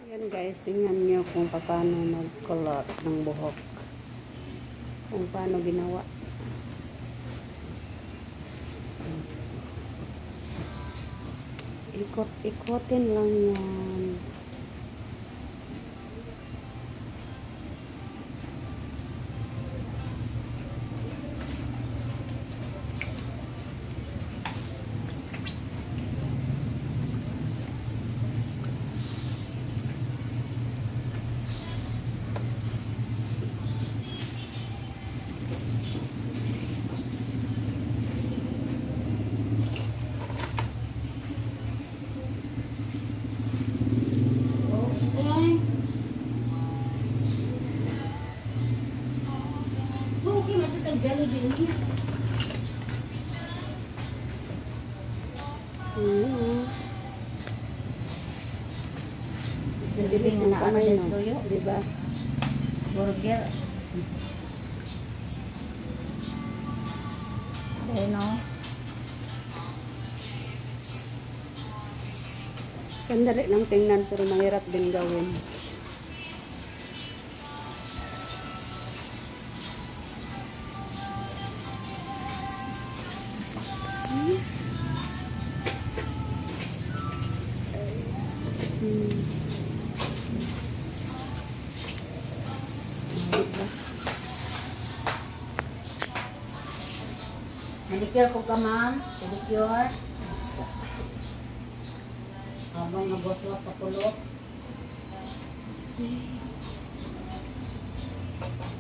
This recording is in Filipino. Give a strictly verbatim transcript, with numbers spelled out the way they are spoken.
Yan guys, tingnan nyo kung paano mag-kulot ng buhok. Kung paano ginawa. Ikot-ikotin lang yan. Hmm. Bilis na kamay, no? Diba? Burger. Ano? Sandali lang tingnan pero mahirap din gawin. Hmm. Hmm. Diba? Manicure ko ka, ma'am. Pedicure. Habang nabotwat sa kulot.